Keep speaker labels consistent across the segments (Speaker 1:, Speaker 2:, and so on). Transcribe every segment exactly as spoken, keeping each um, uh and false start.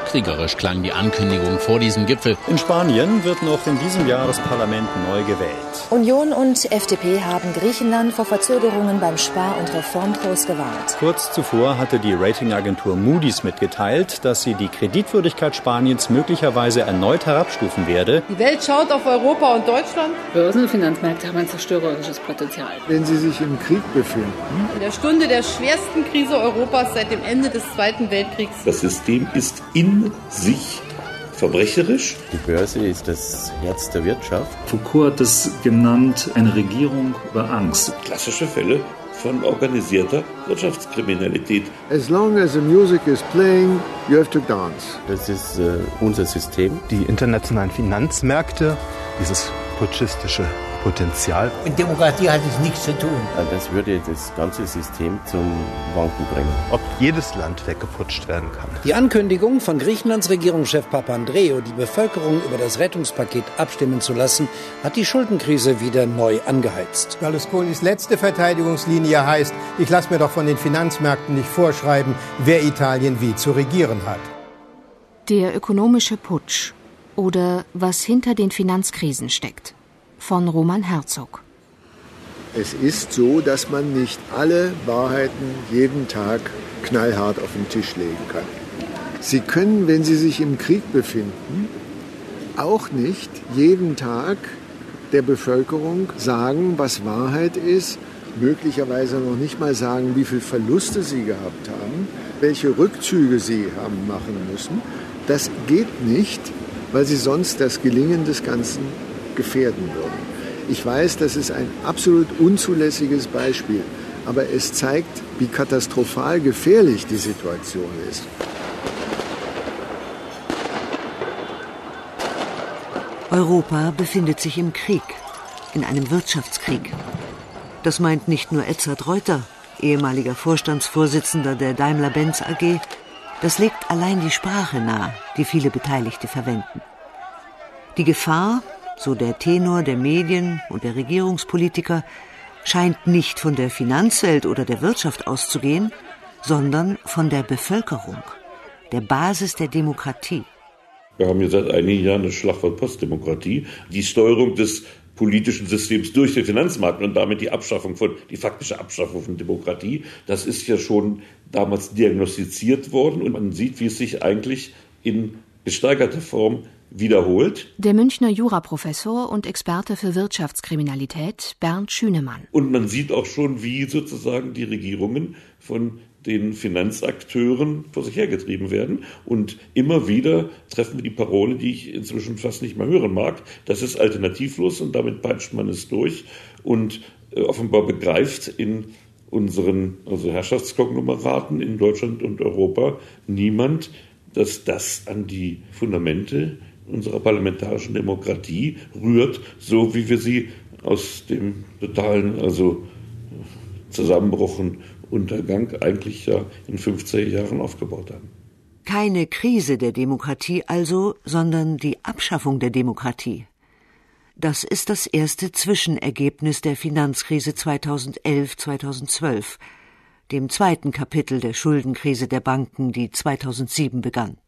Speaker 1: Kriegerisch klang die Ankündigung vor diesem Gipfel.
Speaker 2: In Spanien wird noch in diesem Jahr das Parlament neu gewählt.
Speaker 3: Union und F D P haben Griechenland vor Verzögerungen beim Spar- und Reformkurs gewarnt.
Speaker 2: Kurz zuvor hatte die Ratingagentur Moody's mitgeteilt, dass sie die Kreditwürdigkeit Spaniens möglicherweise erneut herabstufen werde.
Speaker 4: Die Welt schaut auf Europa und Deutschland.
Speaker 5: Börsen und Finanzmärkte haben ein zerstörerisches Potenzial.
Speaker 6: Wenn sie sich im Krieg befinden.
Speaker 4: In der Stunde der schwersten Krise Europas seit dem Ende des Zweiten Weltkriegs.
Speaker 7: Das System ist in sich verbrecherisch.
Speaker 8: Die Börse ist das Herz der Wirtschaft.
Speaker 9: Foucault hat es genannt, eine Regierung über Angst.
Speaker 7: Klassische Fälle von organisierter Wirtschaftskriminalität.
Speaker 6: As long as the music is playing, you have to dance.
Speaker 8: Das ist äh, unser System.
Speaker 10: Die internationalen Finanzmärkte, dieses putschistische Potenzial.
Speaker 11: Mit Demokratie hat es nichts zu tun.
Speaker 8: Das würde das ganze System zum Wanken bringen.
Speaker 10: Ob jedes Land weggeputscht werden kann.
Speaker 12: Die Ankündigung von Griechenlands Regierungschef Papandreou, die Bevölkerung über das Rettungspaket abstimmen zu lassen, hat die Schuldenkrise wieder neu angeheizt.
Speaker 13: Berlusconis letzte Verteidigungslinie heißt, ich lasse mir doch von den Finanzmärkten nicht vorschreiben, wer Italien wie zu regieren hat.
Speaker 14: Der ökonomische Putsch oder was hinter den Finanzkrisen steckt. Von Roman Herzog.
Speaker 6: Es ist so, dass man nicht alle Wahrheiten jeden Tag knallhart auf den Tisch legen kann. Sie können, wenn Sie sich im Krieg befinden, auch nicht jeden Tag der Bevölkerung sagen, was Wahrheit ist, möglicherweise noch nicht mal sagen, wie viele Verluste sie gehabt haben, welche Rückzüge sie haben machen müssen. Das geht nicht, weil sie sonst das Gelingen des Ganzen gefährden würden. Ich weiß, das ist ein absolut unzulässiges Beispiel, aber es zeigt, wie katastrophal gefährlich die Situation ist.
Speaker 15: Europa befindet sich im Krieg, in einem Wirtschaftskrieg. Das meint nicht nur Edzard Reuter, ehemaliger Vorstandsvorsitzender der Daimler-Benz A G, das legt allein die Sprache nahe, die viele Beteiligte verwenden. Die Gefahr, so der Tenor der Medien und der Regierungspolitiker, scheint nicht von der Finanzwelt oder der Wirtschaft auszugehen, sondern von der Bevölkerung, der Basis der Demokratie.
Speaker 7: Wir haben ja seit einigen Jahren das Schlagwort Postdemokratie, die Steuerung des politischen Systems durch den Finanzmarkt und damit die Abschaffung von, die faktische Abschaffung von Demokratie. Das ist ja schon damals diagnostiziert worden und man sieht, wie es sich eigentlich in gesteigerter Form wiederholt.
Speaker 14: Der Münchner Juraprofessor und Experte für Wirtschaftskriminalität Bernd Schünemann.
Speaker 7: Und man sieht auch schon, wie sozusagen die Regierungen von den Finanzakteuren vor sich hergetrieben werden. Und immer wieder treffen wir die Parole, die ich inzwischen fast nicht mehr hören mag. Das ist alternativlos und damit peitscht man es durch. Und äh, offenbar begreift in unseren also Herrschaftskonglomeraten in Deutschland und Europa niemand, dass das an die Fundamente unserer parlamentarischen Demokratie rührt, so wie wir sie aus dem totalen also Zusammenbruch und Untergang eigentlich ja in fünfziger Jahren aufgebaut haben.
Speaker 15: Keine Krise der Demokratie also, sondern die Abschaffung der Demokratie. Das ist das erste Zwischenergebnis der Finanzkrise zweitausendelf zweitausendzwölf, dem zweiten Kapitel der Schuldenkrise der Banken, die zweitausendsieben begann.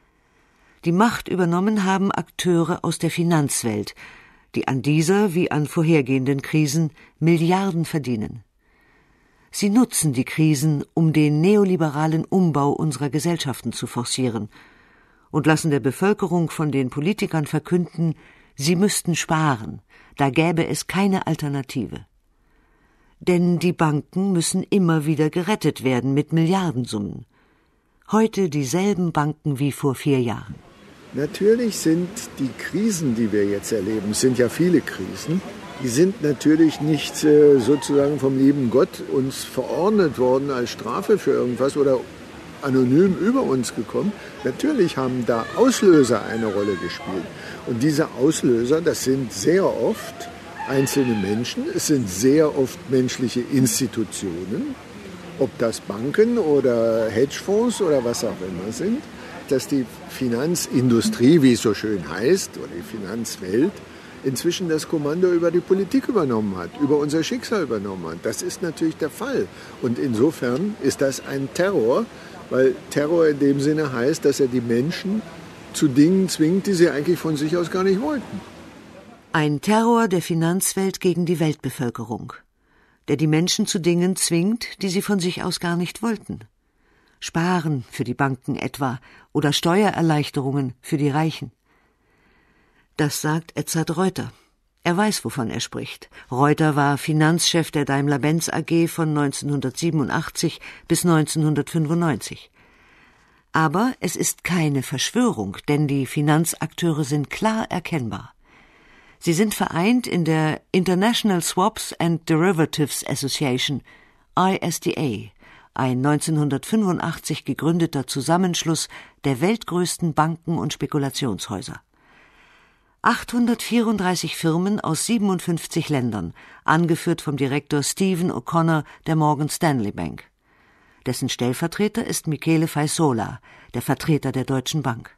Speaker 15: Die Macht übernommen haben Akteure aus der Finanzwelt, die an dieser wie an vorhergehenden Krisen Milliarden verdienen. Sie nutzen die Krisen, um den neoliberalen Umbau unserer Gesellschaften zu forcieren und lassen der Bevölkerung von den Politikern verkünden, sie müssten sparen, da gäbe es keine Alternative. Denn die Banken müssen immer wieder gerettet werden mit Milliardensummen. Heute dieselben Banken wie vor vier Jahren.
Speaker 6: Natürlich sind die Krisen, die wir jetzt erleben, es sind ja viele Krisen, die sind natürlich nicht äh, sozusagen vom lieben Gott uns verordnet worden als Strafe für irgendwas oder anonym über uns gekommen. Natürlich haben da Auslöser eine Rolle gespielt. Und diese Auslöser, das sind sehr oft einzelne Menschen, es sind sehr oft menschliche Institutionen, ob das Banken oder Hedgefonds oder was auch immer sind, dass die Finanzindustrie, wie es so schön heißt, oder die Finanzwelt, inzwischen das Kommando über die Politik übernommen hat, über unser Schicksal übernommen hat. Das ist natürlich der Fall. Und insofern ist das ein Terror, Weil Terror in dem Sinne heißt, dass er die Menschen zu Dingen zwingt, die sie eigentlich von sich aus gar nicht wollten.
Speaker 15: Ein Terror der Finanzwelt gegen die Weltbevölkerung, der die Menschen zu Dingen zwingt, die sie von sich aus gar nicht wollten. Sparen für die Banken etwa oder Steuererleichterungen für die Reichen. Das sagt Edzard Reuter. Er weiß, wovon er spricht. Reuter war Finanzchef der Daimler-Benz A G von neunzehnhundertsiebenundachtzig bis neunzehnhundertfünfundneunzig. Aber es ist keine Verschwörung, denn die Finanzakteure sind klar erkennbar. Sie sind vereint in der International Swaps and Derivatives Association, I S D A, ein neunzehnhundertfünfundachtzig gegründeter Zusammenschluss der weltgrößten Banken und Spekulationshäuser. achthundertvierunddreißig Firmen aus siebenundfünfzig Ländern, angeführt vom Direktor Stephen O'Connor der Morgan Stanley Bank. Dessen Stellvertreter ist Michele Faisola, der Vertreter der Deutschen Bank.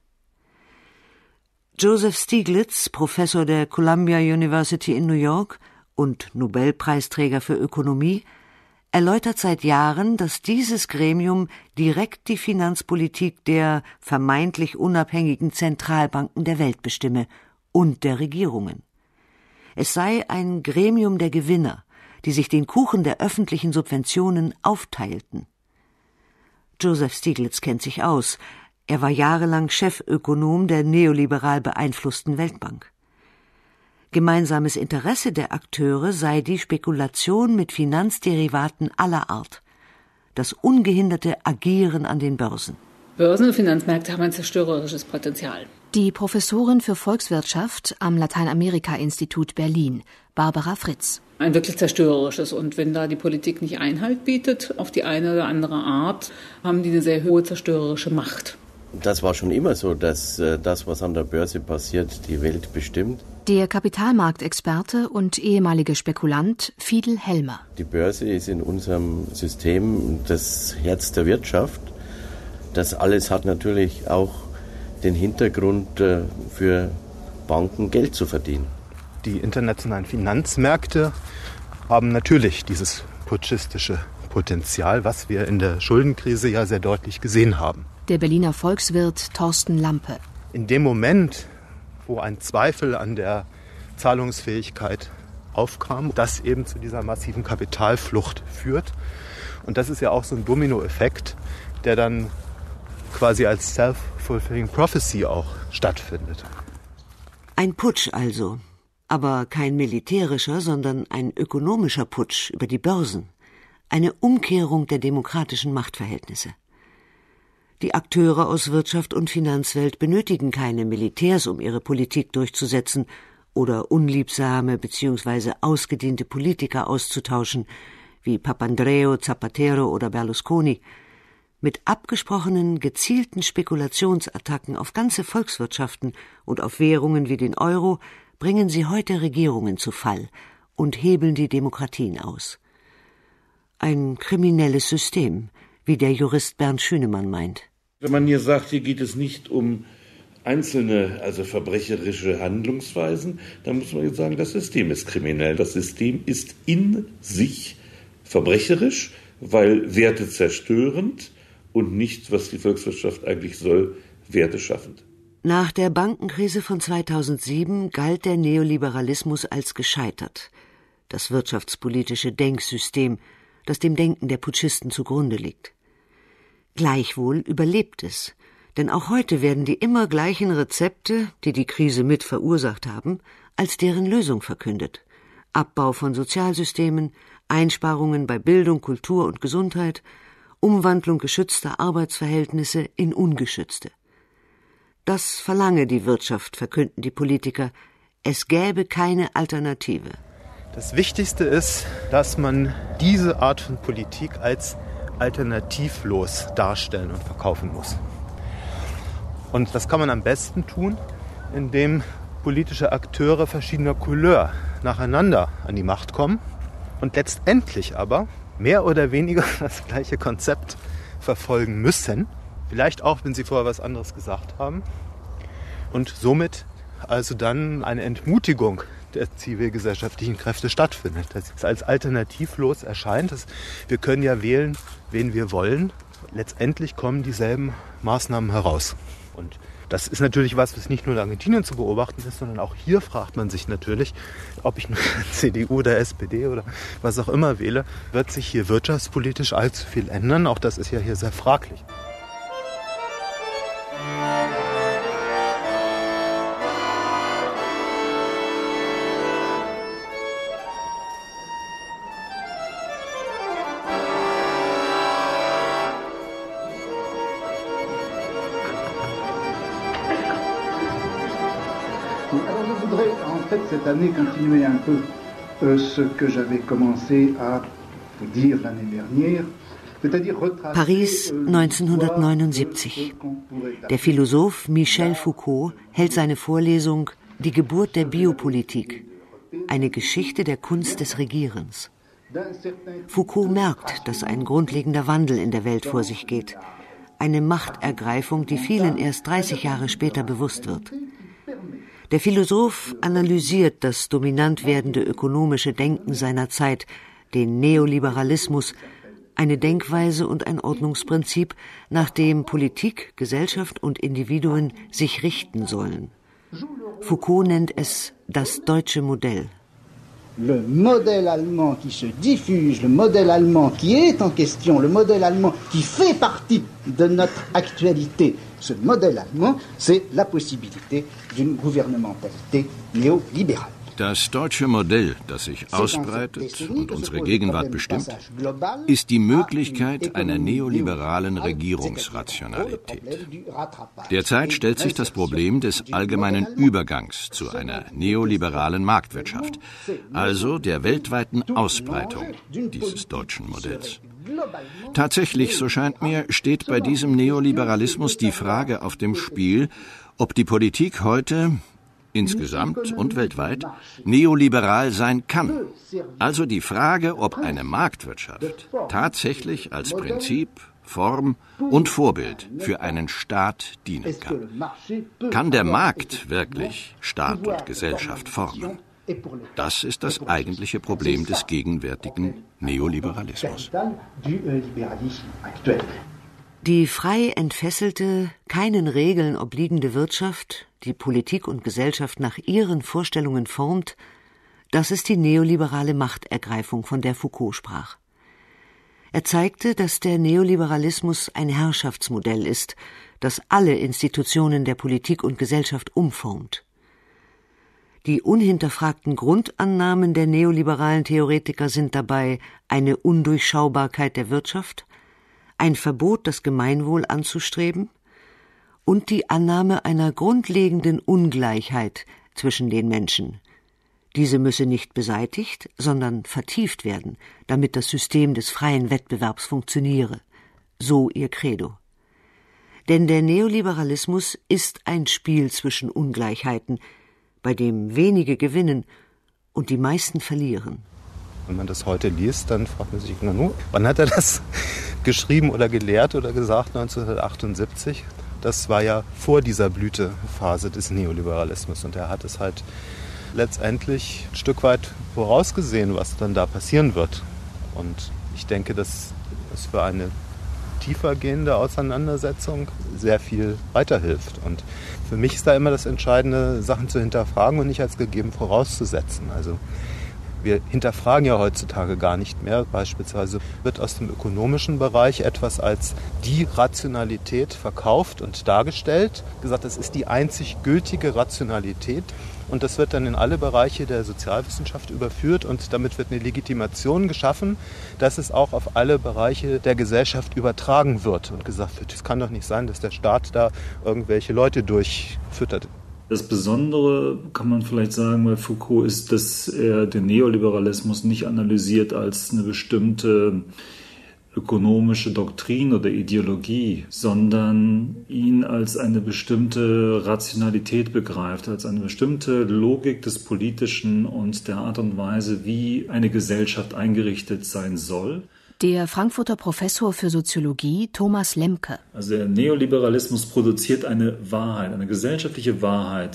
Speaker 15: Joseph Stiglitz, Professor der Columbia University in New York und Nobelpreisträger für Ökonomie, erläutert seit Jahren, dass dieses Gremium direkt die Finanzpolitik der vermeintlich unabhängigen Zentralbanken der Welt bestimme und der Regierungen. Es sei ein Gremium der Gewinner, die sich den Kuchen der öffentlichen Subventionen aufteilten. Joseph Stiglitz kennt sich aus. Er war jahrelang Chefökonom der neoliberal beeinflussten Weltbank. Gemeinsames Interesse der Akteure sei die Spekulation mit Finanzderivaten aller Art, das ungehinderte Agieren an den Börsen.
Speaker 5: Börsen und Finanzmärkte haben ein zerstörerisches Potenzial.
Speaker 14: Die Professorin für Volkswirtschaft am Lateinamerika-Institut Berlin, Barbara Fritz.
Speaker 5: Ein wirklich zerstörerisches. Und wenn da die Politik nicht Einhalt bietet, auf die eine oder andere Art, haben die eine sehr hohe zerstörerische Macht.
Speaker 8: Das war schon immer so, dass äh, das, was an der Börse passiert, die Welt bestimmt.
Speaker 14: Der Kapitalmarktexperte und ehemalige Spekulant Fiedel Helmer.
Speaker 8: Die Börse ist in unserem System das Herz der Wirtschaft. Das alles hat natürlich auch den Hintergrund, äh, für Banken Geld zu verdienen.
Speaker 10: Die internationalen Finanzmärkte haben natürlich dieses putschistische Potenzial, was wir in der Schuldenkrise ja sehr deutlich gesehen haben.
Speaker 14: Der Berliner Volkswirt Thorsten Lampe.
Speaker 10: In dem Moment, wo ein Zweifel an der Zahlungsfähigkeit aufkam, das eben zu dieser massiven Kapitalflucht führt. Und das ist ja auch so ein Dominoeffekt, der dann quasi als self-fulfilling prophecy auch stattfindet.
Speaker 15: Ein Putsch also, aber kein militärischer, sondern ein ökonomischer Putsch über die Börsen. Eine Umkehrung der demokratischen Machtverhältnisse. Die Akteure aus Wirtschaft und Finanzwelt benötigen keine Militärs, um ihre Politik durchzusetzen oder unliebsame bzw. ausgedehnte Politiker auszutauschen, wie Papandreou, Zapatero oder Berlusconi. Mit abgesprochenen, gezielten Spekulationsattacken auf ganze Volkswirtschaften und auf Währungen wie den Euro bringen sie heute Regierungen zu Fall und hebeln die Demokratien aus. Ein kriminelles System, wie der Jurist Bernd Schünemann meint.
Speaker 7: Wenn man hier sagt, hier geht es nicht um einzelne, also verbrecherische Handlungsweisen, dann muss man jetzt sagen, das System ist kriminell. Das System ist in sich verbrecherisch, weil Werte zerstörend und nicht, was die Volkswirtschaft eigentlich soll, Werte schaffend.
Speaker 15: Nach der Bankenkrise von zweitausendsieben galt der Neoliberalismus als gescheitert. Das wirtschaftspolitische Denksystem, das dem Denken der Putschisten zugrunde liegt. Gleichwohl überlebt es, denn auch heute werden die immer gleichen Rezepte, die die Krise mit verursacht haben, als deren Lösung verkündet. Abbau von Sozialsystemen, Einsparungen bei Bildung, Kultur und Gesundheit, Umwandlung geschützter Arbeitsverhältnisse in ungeschützte. Das verlange die Wirtschaft, verkünden die Politiker. Es gäbe keine Alternative.
Speaker 10: Das Wichtigste ist, dass man diese Art von Politik als alternativlos darstellen und verkaufen muss. Und das kann man am besten tun, indem politische Akteure verschiedener Couleur nacheinander an die Macht kommen und letztendlich aber mehr oder weniger das gleiche Konzept verfolgen müssen. Vielleicht auch, wenn sie vorher was anderes gesagt haben. Und somit also dann eine Entmutigung der zivilgesellschaftlichen Kräfte stattfindet. Dass es als alternativlos erscheint. Dass wir können ja wählen, wen wir wollen. letztendlich kommen dieselben Maßnahmen heraus. Und das ist natürlich was, was nicht nur in Argentinien zu beobachten ist, sondern auch hier fragt man sich natürlich, ob ich nur C D U oder S P D oder was auch immer wähle, wird sich hier wirtschaftspolitisch allzu viel ändern? Auch das ist ja hier sehr fraglich.
Speaker 16: Cette année continuer un peu euh, ce que j'avais commencé à vous dire l'année dernière, c'est-à-dire retracer
Speaker 15: Paris neunzehnhundertneunundsiebzig. Der Philosoph Michel Foucault hält seine Vorlesung Die Geburt der Biopolitik, eine Geschichte der Kunst des Regierens. Foucault merkt, dass ein grundlegender Wandel in der Welt vor sich geht, eine Machtergreifung, die vielen erst dreißig Jahre später bewusst wird. Der Philosoph analysiert das dominant werdende ökonomische Denken seiner Zeit, den Neoliberalismus, eine Denkweise und ein Ordnungsprinzip, nach dem Politik, Gesellschaft und Individuen sich richten sollen. Foucault nennt es das deutsche Modell.
Speaker 16: Le modèle allemand qui se diffuse, le modèle allemand qui est en question, le modèle allemand qui fait partie de notre actualité, ce modèle allemand, c'est la possibilité d'une gouvernementalité néolibérale.
Speaker 17: Das deutsche Modell, das sich ausbreitet und unsere Gegenwart bestimmt, ist die Möglichkeit einer neoliberalen Regierungsrationalität. Derzeit stellt sich das Problem des allgemeinen Übergangs zu einer neoliberalen Marktwirtschaft, also der weltweiten Ausbreitung dieses deutschen Modells. Tatsächlich, so scheint mir, steht bei diesem Neoliberalismus die Frage auf dem Spiel, ob die Politik heute insgesamt und weltweit neoliberal sein kann. Also die Frage, ob eine Marktwirtschaft tatsächlich als Prinzip, Form und Vorbild für einen Staat dienen kann. Kann der Markt wirklich Staat und Gesellschaft formen? Das ist das eigentliche Problem des gegenwärtigen Neoliberalismus.
Speaker 15: Die frei entfesselte, keinen Regeln obliegende Wirtschaft, die Politik und Gesellschaft nach ihren Vorstellungen formt, das ist die neoliberale Machtergreifung, von der Foucault sprach. Er zeigte, dass der Neoliberalismus ein Herrschaftsmodell ist, das alle Institutionen der Politik und Gesellschaft umformt. Die unhinterfragten Grundannahmen der neoliberalen Theoretiker sind dabei eine Undurchschaubarkeit der Wirtschaft, ein Verbot, das Gemeinwohl anzustreben und die Annahme einer grundlegenden Ungleichheit zwischen den Menschen. Diese müsse nicht beseitigt, sondern vertieft werden, damit das System des freien Wettbewerbs funktioniere. So ihr Credo. Denn der Neoliberalismus ist ein Spiel zwischen Ungleichheiten, bei dem wenige gewinnen und die meisten verlieren.
Speaker 10: Wenn man das heute liest, dann fragt man sich, na nun, wann hat er das geschrieben oder gelehrt oder gesagt? neunzehnhundertachtundsiebzig. Das war ja vor dieser Blütephase des Neoliberalismus. Und er hat es halt letztendlich ein Stück weit vorausgesehen, was dann da passieren wird. Und ich denke, dass es für eine tiefergehende Auseinandersetzung sehr viel weiterhilft. Und für mich ist da immer das Entscheidende, Sachen zu hinterfragen und nicht als gegeben vorauszusetzen. Also wir hinterfragen ja heutzutage gar nicht mehr. Beispielsweise wird aus dem ökonomischen Bereich etwas als die Rationalität verkauft und dargestellt. Gesagt, das ist die einzig gültige Rationalität. Und das wird dann in alle Bereiche der Sozialwissenschaft überführt und damit wird eine Legitimation geschaffen, dass es auch auf alle Bereiche der Gesellschaft übertragen wird. Und gesagt wird, es kann doch nicht sein, dass der Staat da irgendwelche Leute durchfüttert.
Speaker 9: Das Besondere, kann man vielleicht sagen, bei Foucault ist, dass er den Neoliberalismus nicht analysiert als eine bestimmte ökonomische Doktrin oder Ideologie, sondern ihn als eine bestimmte Rationalität begreift, als eine bestimmte Logik des Politischen und der Art und Weise, wie eine Gesellschaft eingerichtet sein soll.
Speaker 14: Der Frankfurter Professor für Soziologie Thomas Lemke.
Speaker 9: Also der Neoliberalismus produziert eine Wahrheit, eine gesellschaftliche Wahrheit,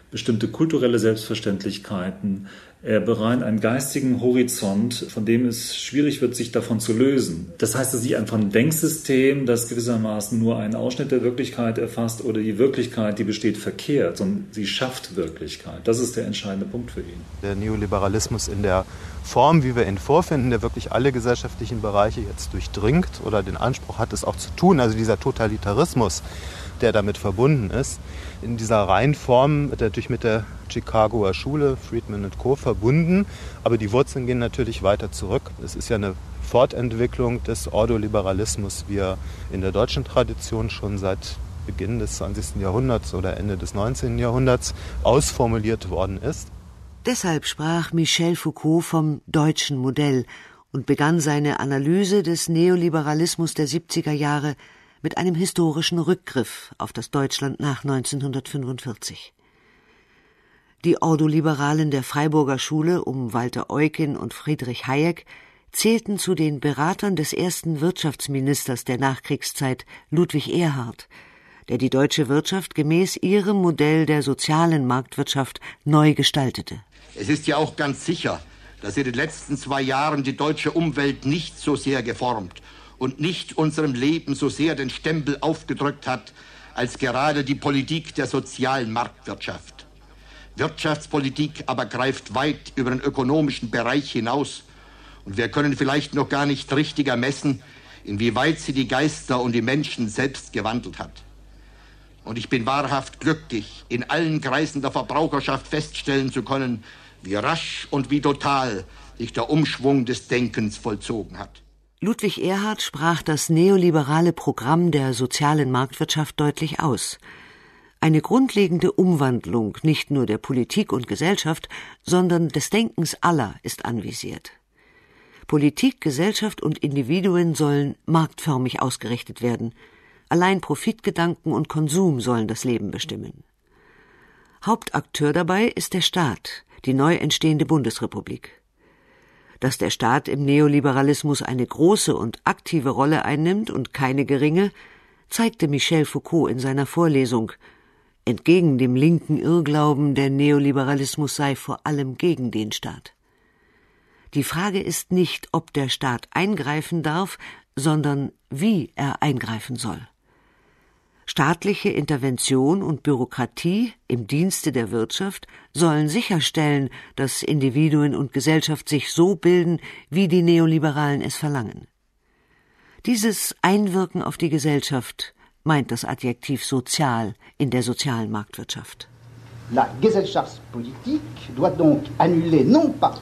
Speaker 9: bestimmte kulturelle Selbstverständlichkeiten. Er bereitet einen geistigen Horizont, von dem es schwierig wird, sich davon zu lösen. Das heißt, es ist nicht einfach ein Denksystem, das gewissermaßen nur einen Ausschnitt der Wirklichkeit erfasst oder die Wirklichkeit, die besteht, verkehrt, sondern sie schafft Wirklichkeit. Das ist der entscheidende Punkt für ihn.
Speaker 10: Der Neoliberalismus in der Form, wie wir ihn vorfinden, der wirklich alle gesellschaftlichen Bereiche jetzt durchdringt oder den Anspruch hat, es auch zu tun, also dieser Totalitarismus, der damit verbunden ist, in dieser reinen Form natürlich mit der Chicagoer Schule, Friedman und Co. verbunden, aber die Wurzeln gehen natürlich weiter zurück. Es ist ja eine Fortentwicklung des Ordoliberalismus, wie er in der deutschen Tradition schon seit Beginn des zwanzigsten Jahrhunderts oder Ende des neunzehnten Jahrhunderts ausformuliert worden ist.
Speaker 15: Deshalb sprach Michel Foucault vom deutschen Modell und begann seine Analyse des Neoliberalismus der siebziger Jahre mit einem historischen Rückgriff auf das Deutschland nach neunzehnhundertfünfundvierzig. Die Ordoliberalen der Freiburger Schule um Walter Eucken und Friedrich Hayek zählten zu den Beratern des ersten Wirtschaftsministers der Nachkriegszeit, Ludwig Erhard, der die deutsche Wirtschaft gemäß ihrem Modell der sozialen Marktwirtschaft neu gestaltete.
Speaker 18: Es ist ja auch ganz sicher, dass in den letzten zwei Jahren die deutsche Umwelt nicht so sehr geformt und nicht unserem Leben so sehr den Stempel aufgedrückt hat, als gerade die Politik der sozialen Marktwirtschaft. Wirtschaftspolitik aber greift weit über den ökonomischen Bereich hinaus und wir können vielleicht noch gar nicht richtig ermessen, inwieweit sie die Geister und die Menschen selbst gewandelt hat. Und ich bin wahrhaft glücklich, in allen Kreisen der Verbraucherschaft feststellen zu können, wie rasch und wie total sich der Umschwung des Denkens vollzogen hat.
Speaker 15: Ludwig Erhard sprach das neoliberale Programm der sozialen Marktwirtschaft deutlich aus. Eine grundlegende Umwandlung nicht nur der Politik und Gesellschaft, sondern des Denkens aller ist anvisiert. Politik, Gesellschaft und Individuen sollen marktförmig ausgerichtet werden. Allein Profitgedanken und Konsum sollen das Leben bestimmen. Hauptakteur dabei ist der Staat, die neu entstehende Bundesrepublik. Dass der Staat im Neoliberalismus eine große und aktive Rolle einnimmt und keine geringe, zeigte Michel Foucault in seiner Vorlesung. Entgegen dem linken Irrglauben, der Neoliberalismus sei vor allem gegen den Staat. Die Frage ist nicht, ob der Staat eingreifen darf, sondern wie er eingreifen soll. Staatliche Intervention und Bürokratie im Dienste der Wirtschaft sollen sicherstellen, dass Individuen und Gesellschaft sich so bilden, wie die Neoliberalen es verlangen. Dieses Einwirken auf die Gesellschaft meint das Adjektiv sozial in der sozialen Marktwirtschaft.
Speaker 16: La Gesellschaftspolitik doit donc annuler non pas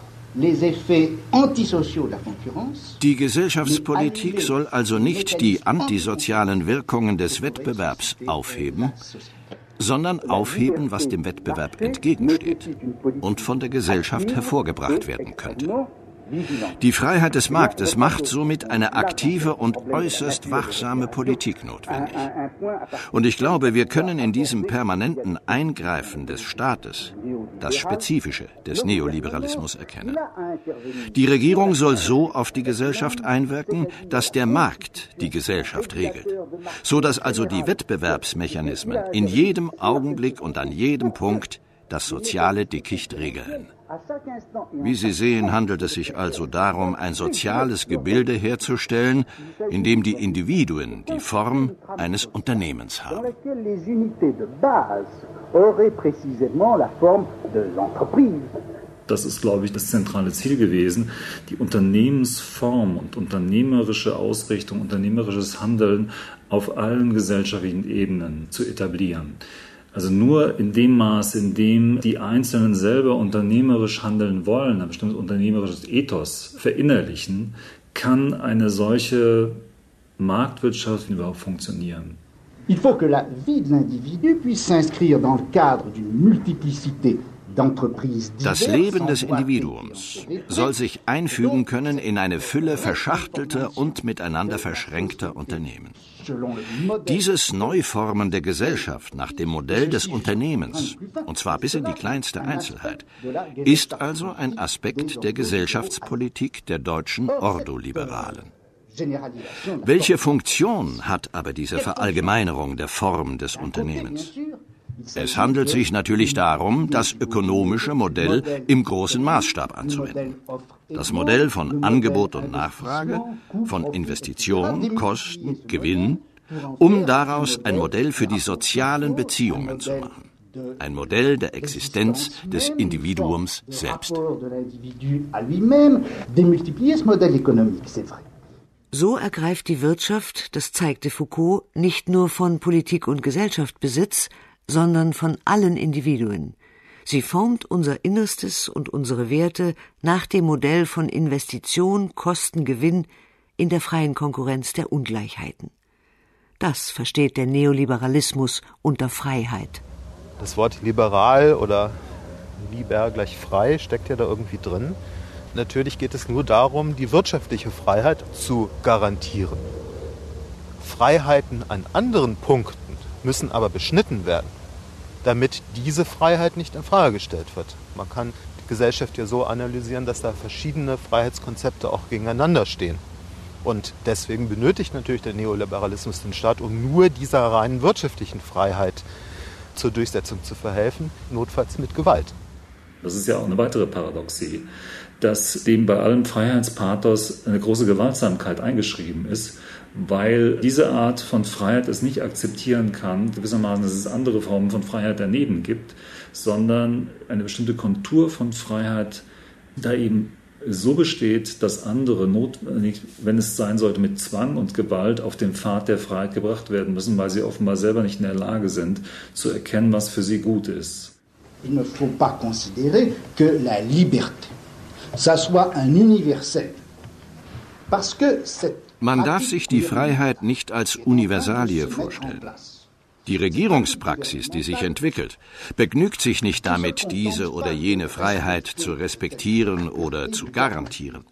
Speaker 17: Die Gesellschaftspolitik soll also nicht die antisozialen Wirkungen des Wettbewerbs aufheben, sondern aufheben, was dem Wettbewerb entgegensteht und von der Gesellschaft hervorgebracht werden könnte. Die Freiheit des Marktes macht somit eine aktive und äußerst wachsame Politik notwendig. Und ich glaube, wir können in diesem permanenten Eingreifen des Staates das Spezifische des Neoliberalismus erkennen. Die Regierung soll so auf die Gesellschaft einwirken, dass der Markt die Gesellschaft regelt, so dass also die Wettbewerbsmechanismen in jedem Augenblick und an jedem Punkt das soziale Dickicht regeln. Wie Sie sehen, handelt es sich also darum, ein soziales Gebilde herzustellen, in dem die Individuen die Form eines Unternehmens haben.
Speaker 9: Das ist, glaube ich, das zentrale Ziel gewesen, die Unternehmensform und unternehmerische Ausrichtung, unternehmerisches Handeln auf allen gesellschaftlichen Ebenen zu etablieren. Also nur in dem Maß, in dem die Einzelnen selber unternehmerisch handeln wollen, ein bestimmtes unternehmerisches Ethos verinnerlichen, kann eine solche Marktwirtschaft überhaupt funktionieren.
Speaker 16: Il faut que la vie de l'individu puisse s'inscrire dans le cadre d'une multiplicité.
Speaker 17: Das Leben des Individuums soll sich einfügen können in eine Fülle verschachtelter und miteinander verschränkter Unternehmen. Dieses Neuformen der Gesellschaft nach dem Modell des Unternehmens, und zwar bis in die kleinste Einzelheit, ist also ein Aspekt der Gesellschaftspolitik der deutschen Ordoliberalen. Welche Funktion hat aber diese Verallgemeinerung der Form des Unternehmens? Es handelt sich natürlich darum, das ökonomische Modell im großen Maßstab anzuwenden. Das Modell von Angebot und Nachfrage, von Investition, Kosten, Gewinn, um daraus ein Modell für die sozialen Beziehungen zu machen. Ein Modell der Existenz des Individuums selbst.
Speaker 15: So ergreift die Wirtschaft, das zeigte Foucault, nicht nur von Politik und Gesellschaft Besitz, sondern von allen Individuen. Sie formt unser Innerstes und unsere Werte nach dem Modell von Investition, Kosten, Gewinn in der freien Konkurrenz der Ungleichheiten. Das versteht der Neoliberalismus unter Freiheit.
Speaker 10: Das Wort liberal oder liber gleich frei steckt ja da irgendwie drin. Natürlich geht es nur darum, die wirtschaftliche Freiheit zu garantieren. Freiheiten an anderen Punkten müssen aber beschnitten werden, damit diese Freiheit nicht in Frage gestellt wird. Man kann die Gesellschaft ja so analysieren, dass da verschiedene Freiheitskonzepte auch gegeneinander stehen. Und deswegen benötigt natürlich der Neoliberalismus den Staat, um nur dieser reinen wirtschaftlichen Freiheit zur Durchsetzung zu verhelfen, notfalls mit Gewalt.
Speaker 9: Das ist ja auch eine weitere Paradoxie, dass dem bei allem Freiheitspathos eine große Gewaltsamkeit eingeschrieben ist, weil diese Art von Freiheit es nicht akzeptieren kann, gewissermaßen, dass es andere Formen von Freiheit daneben gibt, sondern eine bestimmte Kontur von Freiheit da eben so besteht, dass andere notwendig, wenn es sein sollte, mit Zwang und Gewalt auf den Pfad der Freiheit gebracht werden müssen, weil sie offenbar selber nicht in der Lage sind, zu erkennen, was für sie gut ist.
Speaker 16: Il ne faut pas considérer que la liberté, ça soit un universel. Parce que cette
Speaker 17: Man darf sich die Freiheit nicht als Universalie vorstellen. Die Regierungspraxis, die sich entwickelt, begnügt sich nicht damit, diese oder jene Freiheit zu respektieren oder zu garantieren.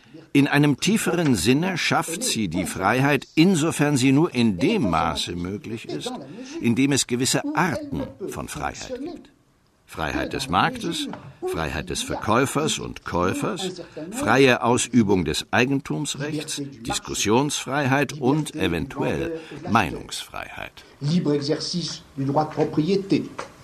Speaker 17: In einem tieferen Sinne schafft sie die Freiheit, insofern sie nur in dem Maße möglich ist, in dem es gewisse Arten von Freiheit gibt. Freiheit des Marktes, Freiheit des Verkäufers und Käufers, freie Ausübung des Eigentumsrechts, Diskussionsfreiheit und eventuell Meinungsfreiheit.
Speaker 16: Libre exercice du droit de propriété,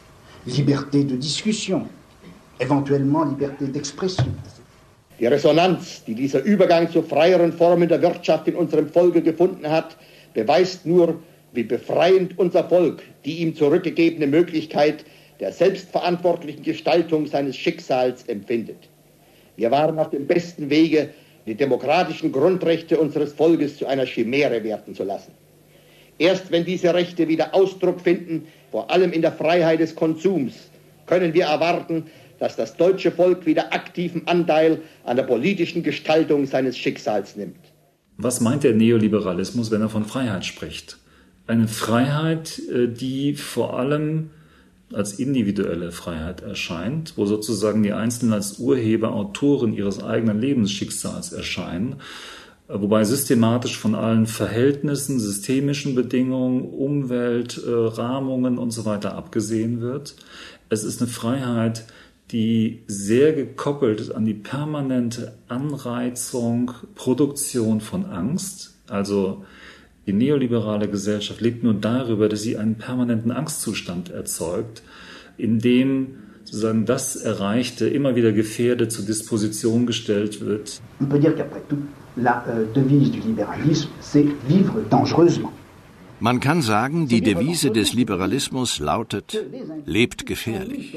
Speaker 16: liberté de discussion, éventuellement liberté d'expression.
Speaker 18: Die Resonanz, die dieser Übergang zu freieren Formen der Wirtschaft in unserem Volke gefunden hat, beweist nur, wie befreiend unser Volk die ihm zurückgegebene Möglichkeit der selbstverantwortlichen Gestaltung seines Schicksals empfindet. Wir waren auf dem besten Wege, die demokratischen Grundrechte unseres Volkes zu einer Chimäre werden zu lassen. Erst wenn diese Rechte wieder Ausdruck finden, vor allem in der Freiheit des Konsums, können wir erwarten, dass das deutsche Volk wieder aktiven Anteil an der politischen Gestaltung seines Schicksals nimmt.
Speaker 9: Was meint der Neoliberalismus, wenn er von Freiheit spricht? Eine Freiheit, die vor allem als individuelle Freiheit erscheint, wo sozusagen die Einzelnen als Urheber, Autoren ihres eigenen Lebensschicksals erscheinen, wobei systematisch von allen Verhältnissen, systemischen Bedingungen, Umwelt, Rahmungen und so weiter abgesehen wird. Es ist eine Freiheit, die sehr gekoppelt ist an die permanente Anreizung, Produktion von Angst. Also die neoliberale Gesellschaft lebt nur darüber, dass sie einen permanenten Angstzustand erzeugt, in dem sozusagen das Erreichte immer wieder gefährdet zur Disposition gestellt wird.
Speaker 16: On peut dire qu'après tout, la devise du libéralisme, c'est vivre dangereusement.
Speaker 17: Man kann sagen, die Devise des Liberalismus lautet, lebt gefährlich.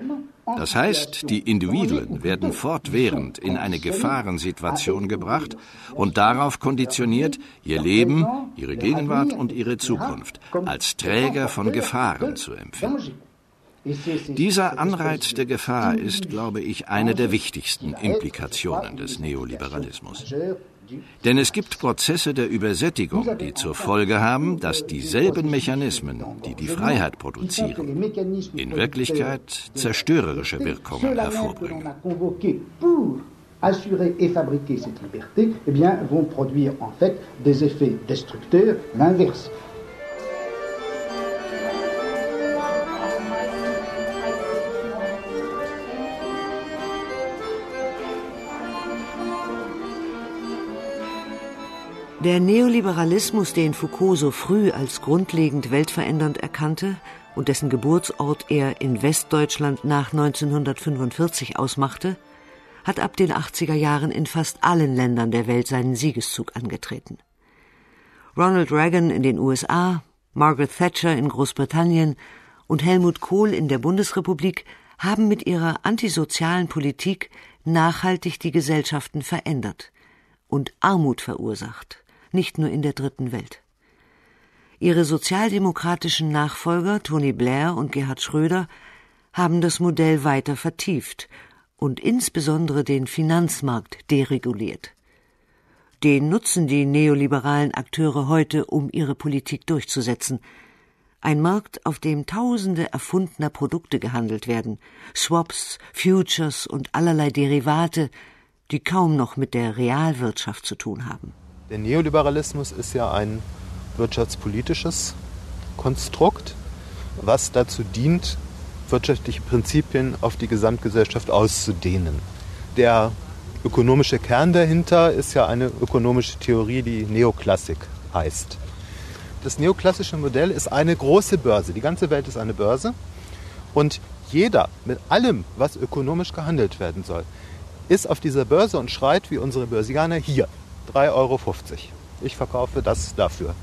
Speaker 17: Das heißt, die Individuen werden fortwährend in eine Gefahrensituation gebracht und darauf konditioniert, ihr Leben, ihre Gegenwart und ihre Zukunft als Träger von Gefahren zu empfinden. Dieser Anreiz der Gefahr ist, glaube ich, eine der wichtigsten Implikationen des Neoliberalismus. Denn es gibt Prozesse der Übersättigung, die zur Folge haben, dass dieselben Mechanismen, die die Freiheit produzieren, in Wirklichkeit zerstörerische Wirkungen hervorbringen.
Speaker 16: Assurer et fabriquer cette liberté, eh bien, vont produire en fait des effets destructeurs, l'inverse.
Speaker 15: Der Neoliberalismus, den Foucault so früh als grundlegend weltverändernd erkannte und dessen Geburtsort er in Westdeutschland nach neunzehnhundertfünfundvierzig ausmachte, hat ab den achtziger Jahren in fast allen Ländern der Welt seinen Siegeszug angetreten. Ronald Reagan in den U S A, Margaret Thatcher in Großbritannien und Helmut Kohl in der Bundesrepublik haben mit ihrer antisozialen Politik nachhaltig die Gesellschaften verändert und Armut verursacht, nicht nur in der dritten Welt. Ihre sozialdemokratischen Nachfolger Tony Blair und Gerhard Schröder haben das Modell weiter vertieft und insbesondere den Finanzmarkt dereguliert. Den nutzen die neoliberalen Akteure heute, um ihre Politik durchzusetzen. Ein Markt, auf dem Tausende erfundener Produkte gehandelt werden, Swaps, Futures und allerlei Derivate, die kaum noch mit der Realwirtschaft zu tun haben.
Speaker 10: Der Neoliberalismus ist ja ein wirtschaftspolitisches Konstrukt, was dazu dient, wirtschaftliche Prinzipien auf die Gesamtgesellschaft auszudehnen. Der ökonomische Kern dahinter ist ja eine ökonomische Theorie, die Neoklassik heißt. Das neoklassische Modell ist eine große Börse. Die ganze Welt ist eine Börse. Und jeder mit allem, was ökonomisch gehandelt werden soll, ist auf dieser Börse und schreit wie unsere Börsianer, hier, drei Euro fünfzig. Ich verkaufe das dafür.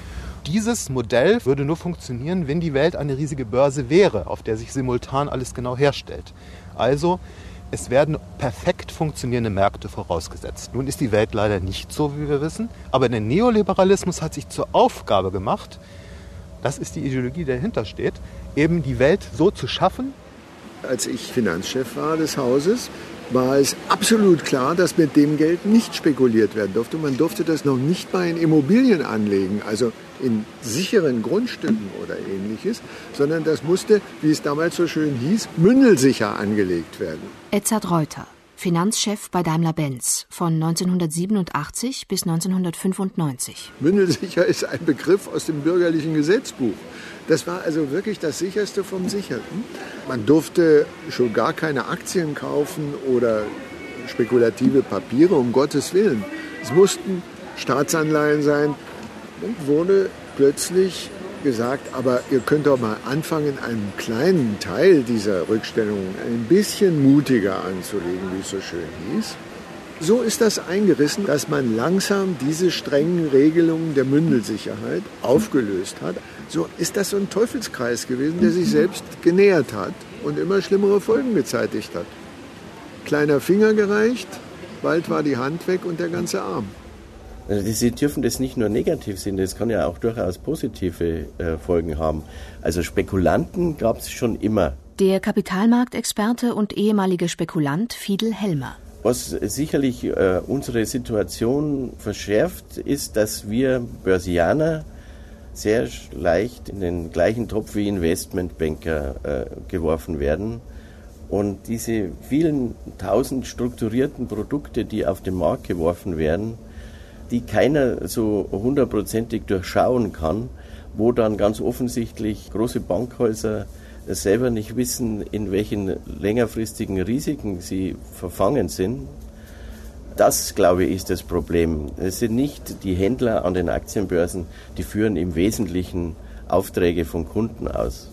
Speaker 10: Dieses Modell würde nur funktionieren, wenn die Welt eine riesige Börse wäre, auf der sich simultan alles genau herstellt. Also, es werden perfekt funktionierende Märkte vorausgesetzt. Nun ist die Welt leider nicht so, wie wir wissen, aber der Neoliberalismus hat sich zur Aufgabe gemacht, das ist die Ideologie, die dahinter steht, eben die Welt so zu schaffen.
Speaker 6: Als ich Finanzchef war des Hauses, war es absolut klar, dass mit dem Geld nicht spekuliert werden durfte. Man durfte das noch nicht mal in Immobilien anlegen, also in sicheren Grundstücken oder Ähnliches, sondern das musste, wie es damals so schön hieß, mündelsicher angelegt werden.
Speaker 14: Edzard Reuter, Finanzchef bei Daimler-Benz von neunzehnhundertsiebenundachtzig bis neunzehnhundertfünfundneunzig.
Speaker 6: Mündelsicher ist ein Begriff aus dem bürgerlichen Gesetzbuch. Das war also wirklich das Sicherste vom Sicherten. Man durfte schon gar keine Aktien kaufen oder spekulative Papiere, um Gottes Willen. Es mussten Staatsanleihen sein. Und wurde plötzlich gesagt, aber ihr könnt doch mal anfangen, einen kleinen Teil dieser Rückstellungen ein bisschen mutiger anzulegen, wie es so schön hieß. So ist das eingerissen, dass man langsam diese strengen Regelungen der Mündelsicherheit aufgelöst hat. So ist das so ein Teufelskreis gewesen, der sich selbst genähert hat und immer schlimmere Folgen gezeitigt hat. Kleiner Finger gereicht, bald war die Hand weg und der ganze Arm.
Speaker 8: Sie dürfen das nicht nur negativ sehen, das kann ja auch durchaus positive äh, Folgen haben. Also Spekulanten gab es schon immer.
Speaker 14: Der Kapitalmarktexperte und ehemalige Spekulant Fiedel Helmer.
Speaker 8: Was sicherlich äh, unsere Situation verschärft, ist, dass wir Börsianer sehr leicht in den gleichen Topf wie Investmentbanker äh, geworfen werden. Und diese vielen tausend strukturierten Produkte, die auf den Markt geworfen werden, die keiner so hundertprozentig durchschauen kann, wo dann ganz offensichtlich große Bankhäuser selber nicht wissen, in welchen längerfristigen Risiken sie verfangen sind. Das, glaube ich, ist das Problem. Es sind nicht die Händler an den Aktienbörsen, die führen im Wesentlichen Aufträge von Kunden aus.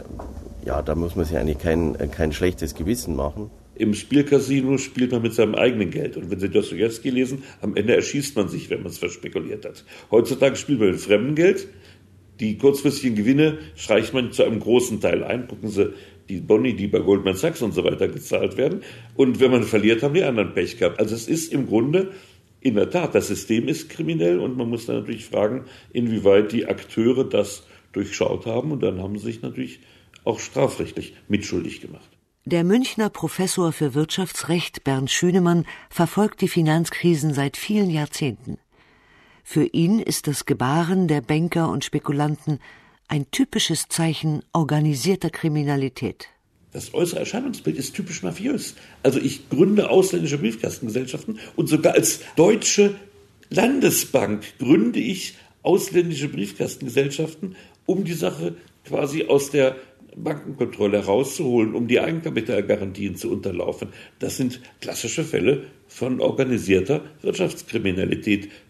Speaker 8: Ja, da muss man sich eigentlich kein, kein schlechtes Gewissen machen.
Speaker 7: Im Spielcasino spielt man mit seinem eigenen Geld. Und wenn Sie Dostojewski lesen, am Ende erschießt man sich, wenn man es verspekuliert hat. Heutzutage spielt man mit Fremdengeld. Die kurzfristigen Gewinne streicht man zu einem großen Teil ein. Gucken Sie, die Boni, die bei Goldman Sachs und so weiter gezahlt werden. Und wenn man verliert, haben die anderen Pech gehabt. Also es ist im Grunde, in der Tat, das System ist kriminell. Und man muss dann natürlich fragen, inwieweit die Akteure das durchschaut haben. Und dann haben sie sich natürlich auch strafrechtlich mitschuldig gemacht.
Speaker 15: Der Münchner Professor für Wirtschaftsrecht Bernd Schünemann verfolgt die Finanzkrisen seit vielen Jahrzehnten. Für ihn ist das Gebaren der Banker und Spekulanten ein typisches Zeichen organisierter Kriminalität.
Speaker 7: Das äußere Erscheinungsbild ist typisch mafiös. Also ich gründe ausländische Briefkastengesellschaften und sogar als deutsche Landesbank gründe ich ausländische Briefkastengesellschaften, um die Sache quasi aus der Bankenkontrolle herauszuholen, um die Eigenkapitalgarantien zu unterlaufen. Das sind klassische Fälle von organisierter Wirtschaftskriminalität.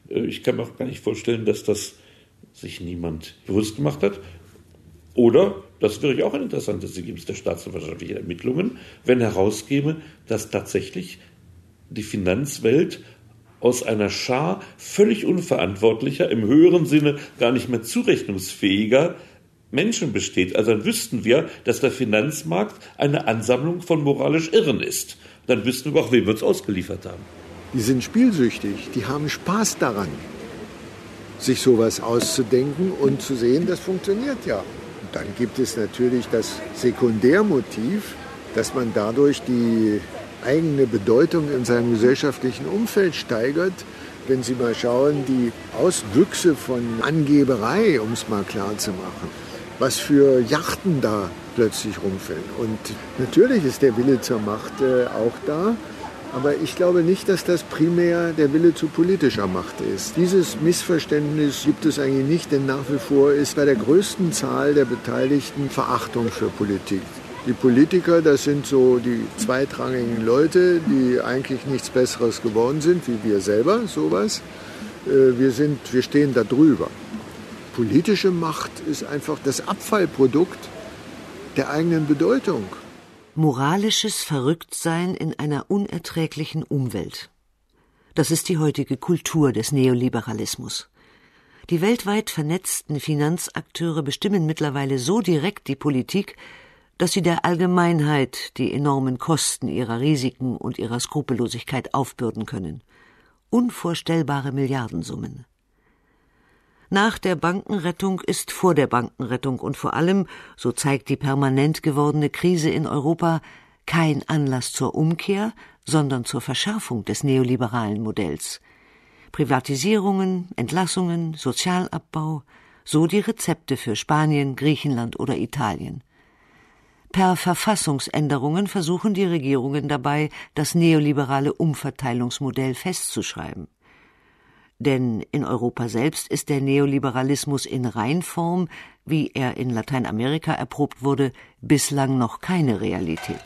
Speaker 7: Ich kann mir auch gar nicht vorstellen, dass das sich niemand bewusst gemacht hat. Oder, das wäre auch ein interessantes Ergebnis der staatsanwaltschaftlichen Ermittlungen, wenn herauskäme, dass tatsächlich die Finanzwelt aus einer Schar völlig unverantwortlicher, im höheren Sinne gar nicht mehr zurechnungsfähiger Menschen besteht. Also dann wüssten wir, dass der Finanzmarkt eine Ansammlung von moralisch Irren ist. Dann wüssten wir auch, wem wir uns ausgeliefert haben.
Speaker 6: Die sind spielsüchtig, die haben Spaß daran, sich sowas auszudenken und zu sehen, das funktioniert ja. Und dann gibt es natürlich das Sekundärmotiv, dass man dadurch die eigene Bedeutung in seinem gesellschaftlichen Umfeld steigert. Wenn Sie mal schauen, die Auswüchse von Angeberei, um es mal klar zu machen, was für Yachten da plötzlich rumfällen. Und natürlich ist der Wille zur Macht äh, auch da, aber ich glaube nicht, dass das primär der Wille zu politischer Macht ist. Dieses Missverständnis gibt es eigentlich nicht, denn nach wie vor ist bei der größten Zahl der Beteiligten Verachtung für Politik. Die Politiker, das sind so die zweitrangigen Leute, die eigentlich nichts Besseres geworden sind, wie wir selber, sowas. Wir sind, wir stehen da drüber. Politische Macht ist einfach das Abfallprodukt der eigenen Bedeutung.
Speaker 15: Moralisches Verrücktsein in einer unerträglichen Umwelt. Das ist die heutige Kultur des Neoliberalismus. Die weltweit vernetzten Finanzakteure bestimmen mittlerweile so direkt die Politik, dass sie der Allgemeinheit die enormen Kosten ihrer Risiken und ihrer Skrupellosigkeit aufbürden können. Unvorstellbare Milliardensummen. Nach der Bankenrettung ist vor der Bankenrettung und vor allem, so zeigt die permanent gewordene Krise in Europa, kein Anlass zur Umkehr, sondern zur Verschärfung des neoliberalen Modells. Privatisierungen, Entlassungen, Sozialabbau, so die Rezepte für Spanien, Griechenland oder Italien. Per Verfassungsänderungen versuchen die Regierungen dabei, das neoliberale Umverteilungsmodell festzuschreiben. Denn in Europa selbst ist der Neoliberalismus in Reinform, wie er in Lateinamerika erprobt wurde, bislang noch keine Realität.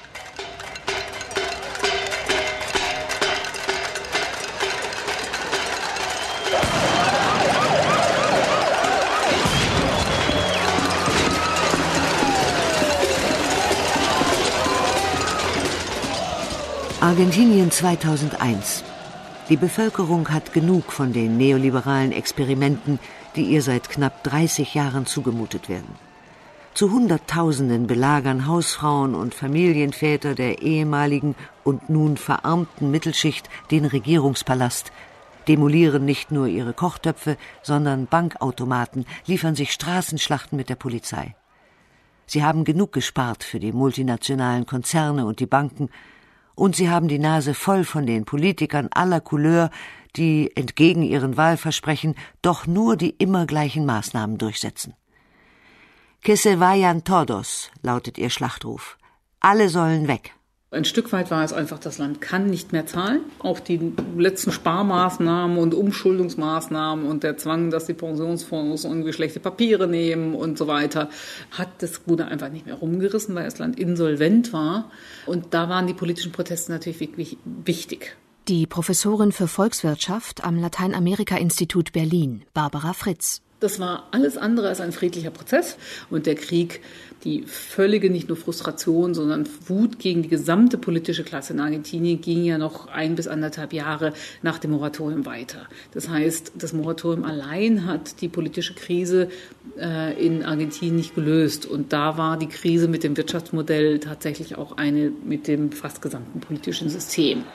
Speaker 15: Argentinien zweitausendeins. Die Bevölkerung hat genug von den neoliberalen Experimenten, die ihr seit knapp dreißig Jahren zugemutet werden. Zu Hunderttausenden belagern Hausfrauen und Familienväter der ehemaligen und nun verarmten Mittelschicht den Regierungspalast, demolieren nicht nur ihre Kochtöpfe, sondern Bankautomaten, liefern sich Straßenschlachten mit der Polizei. Sie haben genug gespart für die multinationalen Konzerne und die Banken, und sie haben die Nase voll von den Politikern aller Couleur, die entgegen ihren Wahlversprechen doch nur die immer gleichen Maßnahmen durchsetzen. Que se vayan todos, lautet ihr Schlachtruf. Alle sollen weg.
Speaker 5: Ein Stück weit war es einfach, das Land kann nicht mehr zahlen. Auch die letzten Sparmaßnahmen und Umschuldungsmaßnahmen und der Zwang, dass die Pensionsfonds irgendwie schlechte Papiere nehmen und so weiter, hat das Ruder einfach nicht mehr rumgerissen, weil das Land insolvent war. Und da waren die politischen Proteste natürlich wirklich wichtig.
Speaker 14: Die Professorin für Volkswirtschaft am Lateinamerika-Institut Berlin, Barbara Fritz.
Speaker 5: Das war alles andere als ein friedlicher Prozess. Und der Krieg, die völlige nicht nur Frustration, sondern Wut gegen die gesamte politische Klasse in Argentinien ging ja noch ein bis anderthalb Jahre nach dem Moratorium weiter. Das heißt, das Moratorium allein hat die politische Krise äh, in Argentinien nicht gelöst. Und da war die Krise mit dem Wirtschaftsmodell tatsächlich auch eine mit dem fast gesamten politischen System.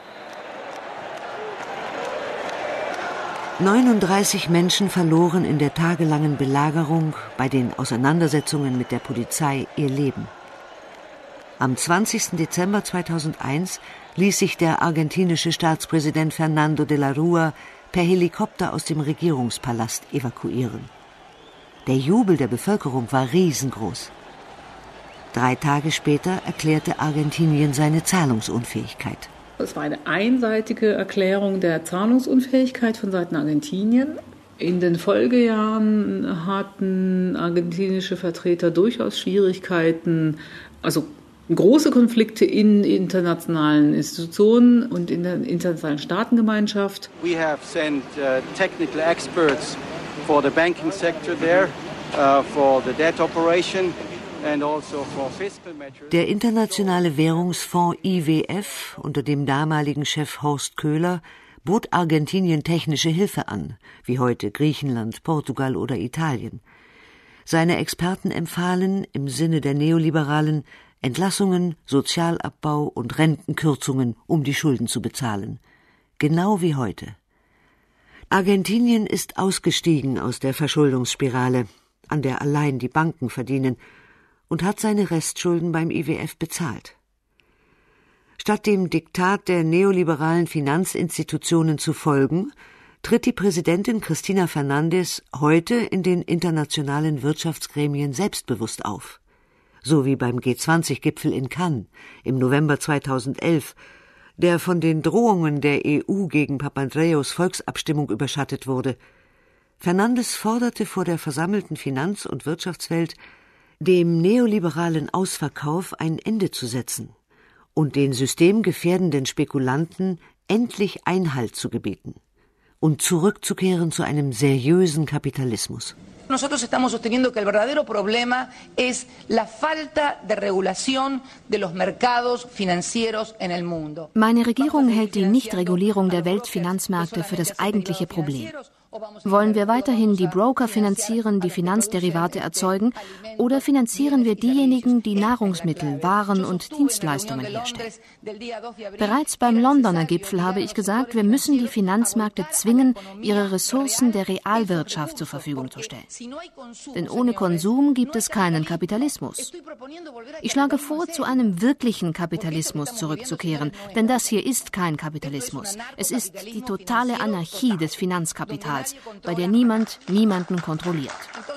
Speaker 15: neununddreißig Menschen verloren in der tagelangen Belagerung bei den Auseinandersetzungen mit der Polizei ihr Leben. Am zwanzigsten Dezember zweitausendeins ließ sich der argentinische Staatspräsident Fernando de la Rúa per Helikopter aus dem Regierungspalast evakuieren. Der Jubel der Bevölkerung war riesengroß. Drei Tage später erklärte Argentinien seine Zahlungsunfähigkeit.
Speaker 5: Es war eine einseitige Erklärung der Zahlungsunfähigkeit von Seiten Argentinien. In den Folgejahren hatten argentinische Vertreter durchaus Schwierigkeiten, also große Konflikte in internationalen Institutionen und in der internationalen Staatengemeinschaft.
Speaker 19: We have sent uh, technical experts for the banking sector there, uh, for the debt operation and also for fiscal measures.
Speaker 15: Der Internationale Währungsfonds I W F unter dem damaligen Chef Horst Köhler bot Argentinien technische Hilfe an, wie heute Griechenland, Portugal oder Italien. Seine Experten empfahlen im Sinne der Neoliberalen Entlassungen, Sozialabbau und Rentenkürzungen, um die Schulden zu bezahlen. Genau wie heute. Argentinien ist ausgestiegen aus der Verschuldungsspirale, an der allein die Banken verdienen, und hat seine Restschulden beim I W F bezahlt. Statt dem Diktat der neoliberalen Finanzinstitutionen zu folgen, tritt die Präsidentin Cristina Fernández heute in den internationalen Wirtschaftsgremien selbstbewusst auf. So wie beim G zwanzig Gipfel in Cannes im November zweitausendelf, der von den Drohungen der E U gegen Papandreous Volksabstimmung überschattet wurde. Fernández forderte vor der versammelten Finanz- und Wirtschaftswelt, dem neoliberalen Ausverkauf ein Ende zu setzen und den systemgefährdenden Spekulanten endlich Einhalt zu gebieten und zurückzukehren zu einem seriösen Kapitalismus.
Speaker 20: Nosotros estamos sosteniendo que el verdadero problema es la falta de regulación de los mercados financieros en el mundo.
Speaker 14: Meine Regierung hält die Nichtregulierung der Weltfinanzmärkte für das eigentliche Problem. Wollen wir weiterhin die Broker finanzieren, die Finanzderivate erzeugen, oder finanzieren wir diejenigen, die Nahrungsmittel, Waren und Dienstleistungen herstellen? Bereits beim Londoner Gipfel habe ich gesagt, wir müssen die Finanzmärkte zwingen, ihre Ressourcen der Realwirtschaft zur Verfügung zu stellen. Denn ohne Konsum gibt es keinen Kapitalismus. Ich schlage vor, zu einem wirklichen Kapitalismus zurückzukehren, denn das hier ist kein Kapitalismus. Es ist die totale Anarchie des Finanzkapitals, bei der niemand niemanden kontrolliert.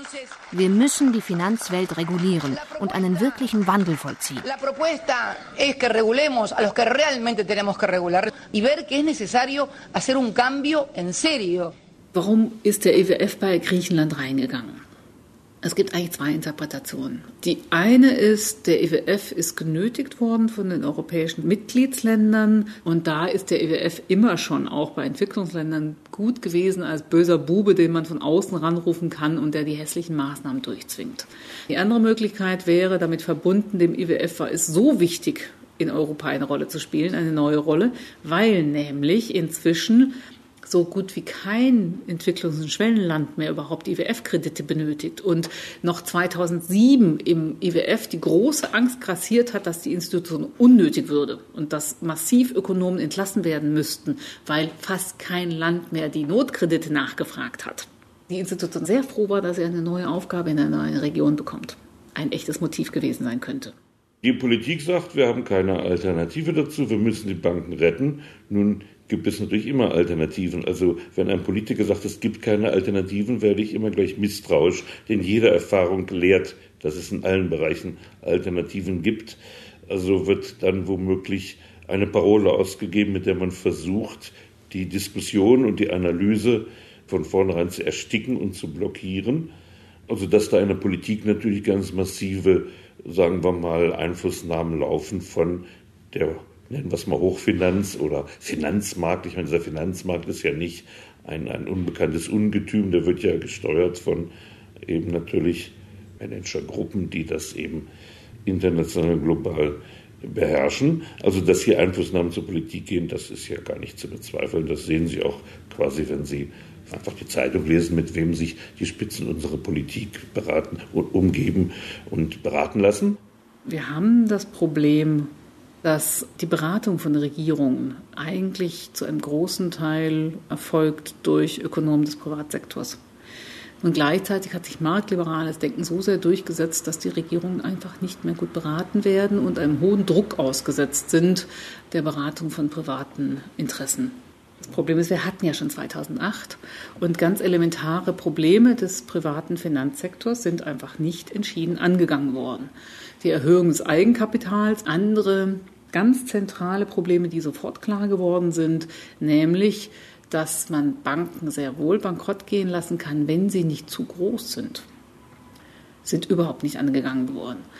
Speaker 14: Wir müssen die Finanzwelt regulieren und einen wirklichen Wandel vollziehen.
Speaker 20: La propuesta es que regulemos a los que realmente tenemos que regular y ver que es necesario hacer un cambio en serio.
Speaker 5: Warum ist der I W F bei Griechenland reingegangen? Es gibt eigentlich zwei Interpretationen. Die eine ist, der I W F ist genötigt worden von den europäischen Mitgliedsländern und da ist der I W F immer schon auch bei Entwicklungsländern gut gewesen als böser Bube, den man von außen ranrufen kann und der die hässlichen Maßnahmen durchzwingt. Die andere Möglichkeit wäre damit verbunden, dem I W F war es so wichtig, in Europa eine Rolle zu spielen, eine neue Rolle, weil nämlich inzwischen so gut wie kein Entwicklungs- und Schwellenland mehr überhaupt I W F-Kredite benötigt. Und noch zweitausendsieben im I W F die große Angst grassiert hat, dass die Institution unnötig würde und dass massiv Ökonomen entlassen werden müssten, weil fast kein Land mehr die Notkredite nachgefragt hat. Die Institution sehr froh war, dass sie eine neue Aufgabe in einer neuen Region bekommt. Ein echtes Motiv gewesen sein könnte.
Speaker 7: Die Politik sagt, wir haben keine Alternative dazu, wir müssen die Banken retten. Nun gibt es natürlich immer Alternativen. Also wenn ein Politiker sagt, es gibt keine Alternativen, werde ich immer gleich misstrauisch, denn jede Erfahrung lehrt, dass es in allen Bereichen Alternativen gibt. Also wird dann womöglich eine Parole ausgegeben, mit der man versucht, die Diskussion und die Analyse von vornherein zu ersticken und zu blockieren. Also dass da in der Politik natürlich ganz massive, sagen wir mal, Einflussnahmen laufen von der, nennen wir es mal Hochfinanz oder Finanzmarkt. Ich meine, dieser Finanzmarkt ist ja nicht ein, ein unbekanntes Ungetüm, der wird ja gesteuert von eben natürlich Managergruppen, die das eben international, global beherrschen. Also, dass hier Einflussnahmen zur Politik gehen, das ist ja gar nicht zu bezweifeln. Das sehen Sie auch quasi, wenn Sie einfach die Zeitung lesen, mit wem sich die Spitzen unserer Politik beraten und umgeben und beraten lassen.
Speaker 5: Wir haben das Problem, dass die Beratung von Regierungen eigentlich zu einem großen Teil erfolgt durch Ökonomen des Privatsektors. Und gleichzeitig hat sich marktliberales Denken so sehr durchgesetzt, dass die Regierungen einfach nicht mehr gut beraten werden und einem hohen Druck ausgesetzt sind der Beratung von privaten Interessen. Das Problem ist, wir hatten ja schon zweitausendacht und ganz elementare Probleme des privaten Finanzsektors sind einfach nicht entschieden angegangen worden. Die Erhöhung des Eigenkapitals, andere ganz zentrale Probleme, die sofort klar geworden sind, nämlich dass man Banken sehr wohl bankrott gehen lassen kann, wenn sie nicht zu groß sind, sind überhaupt nicht angegangen worden.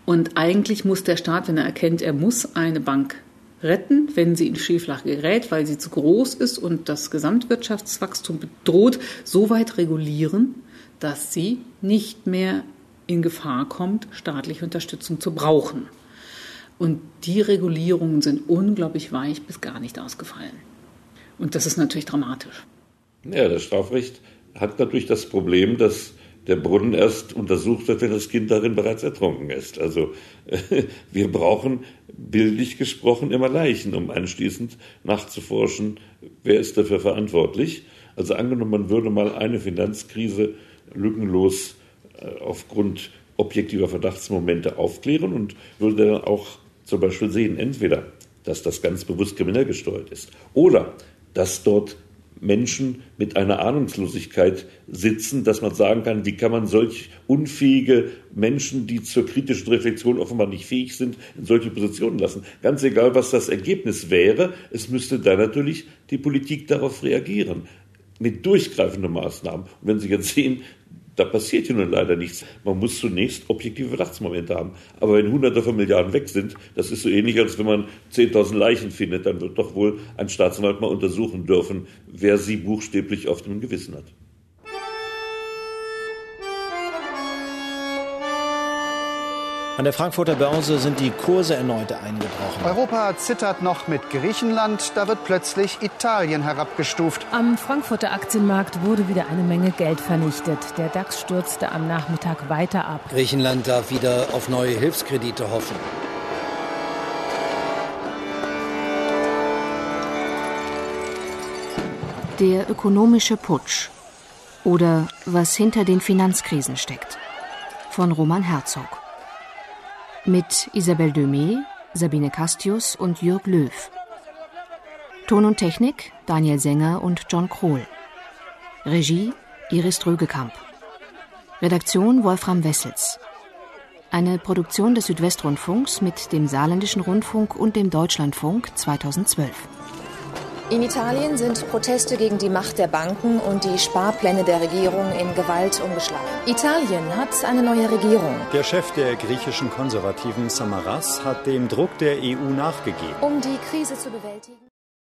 Speaker 5: Und eigentlich muss der Staat, wenn er erkennt, er muss eine Bank retten, wenn sie in Schieflage gerät, weil sie zu groß ist und das Gesamtwirtschaftswachstum bedroht, so weit regulieren, dass sie nicht mehr in Gefahr kommt, staatliche Unterstützung zu brauchen. Und die Regulierungen sind unglaublich weich bis gar nicht ausgefallen. Und das ist natürlich dramatisch.
Speaker 7: Ja, das Strafrecht hat natürlich das Problem, dass der Brunnen erst untersucht wird, wenn das Kind darin bereits ertrunken ist. Also äh, wir brauchen, bildlich gesprochen, immer Leichen, um anschließend nachzuforschen, wer ist dafür verantwortlich. Also angenommen, man würde mal eine Finanzkrise lückenlos äh, aufgrund objektiver Verdachtsmomente aufklären und würde dann auch zum Beispiel sehen, entweder, dass das ganz bewusst kriminell gesteuert ist oder dass dort Menschen mit einer Ahnungslosigkeit sitzen, dass man sagen kann, wie kann man solch unfähige Menschen, die zur kritischen Reflexion offenbar nicht fähig sind, in solche Positionen lassen. Ganz egal, was das Ergebnis wäre, es müsste dann natürlich die Politik darauf reagieren, mit durchgreifenden Maßnahmen. Und wenn Sie jetzt sehen, da passiert hier nun leider nichts. Man muss zunächst objektive Verdachtsmomente haben. Aber wenn Hunderte von Milliarden weg sind, das ist so ähnlich, als wenn man zehntausend Leichen findet, dann wird doch wohl ein Staatsanwalt mal untersuchen dürfen, wer sie buchstäblich auf dem Gewissen hat.
Speaker 21: An der Frankfurter Börse sind die Kurse erneut eingebrochen.
Speaker 22: Europa zittert noch mit Griechenland, da wird plötzlich Italien herabgestuft.
Speaker 23: Am Frankfurter Aktienmarkt wurde wieder eine Menge Geld vernichtet. Der DAX stürzte am Nachmittag weiter ab.
Speaker 12: Griechenland darf wieder auf neue Hilfskredite hoffen.
Speaker 14: Der ökonomische Putsch oder was hinter den Finanzkrisen steckt. Von Roman Herzog. Mit Isabelle Demey, Sabine Castius und Jürg Löw. Ton und Technik Daniel Sänger und John Krohl. Regie Iris Drögekamp. Redaktion Wolfram Wessels. Eine Produktion des Südwestrundfunks mit dem Saarländischen Rundfunk und dem Deutschlandfunk zweitausendzwölf.
Speaker 3: In Italien sind Proteste gegen die Macht der Banken und die Sparpläne der Regierung in Gewalt umgeschlagen. Italien hat eine neue Regierung.
Speaker 2: Der Chef der griechischen Konservativen Samaras hat dem Druck der E U nachgegeben.
Speaker 3: Um die Krise zu bewältigen.